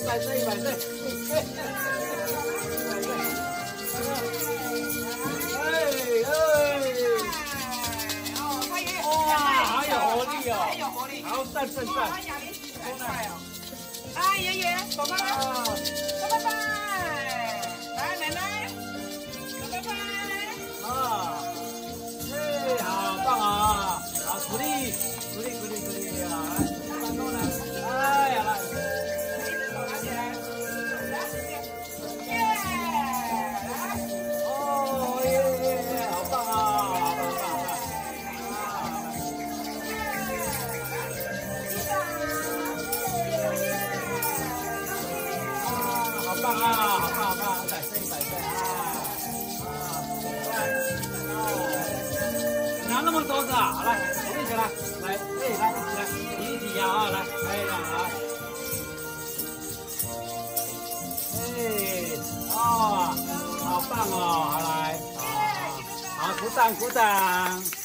100岁，100岁，100岁，100岁。好有活力哦！ 很有活力。 好，赞。 哇，哑铃起来快哦！来，爷爷，爸爸，说拜拜。来，奶奶，说拜拜。 啊，哎，好棒啊！好，鼓励啊！来，动来，哎呀，来， 一只手拿起来，来，耶！来， 哦耶，好棒啊！好棒啊！好棒！100岁拿那么多个啊！来，我们一起来，来，一起摇啊！来，好棒哦！好来，好，鼓掌。